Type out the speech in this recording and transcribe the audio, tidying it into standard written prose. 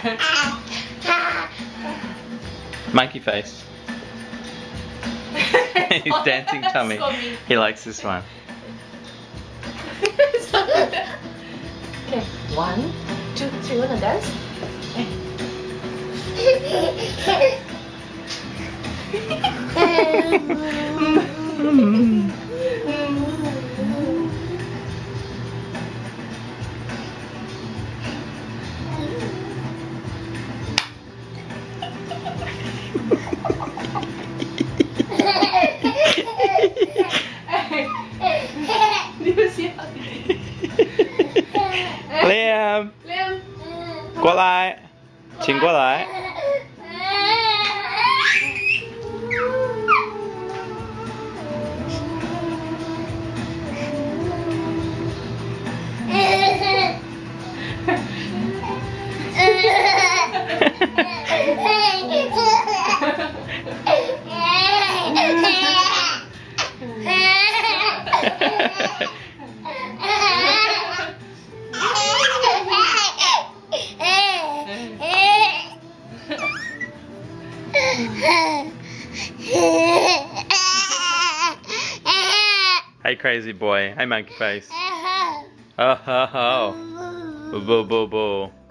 Monkey face. He's dancing tummy. He likes this one. Okay, 1, 2, 3, wanna dance? Liam， 过来，请过来。Hey crazy boy, hey monkey face. Oh ho ho. Boo boo boo.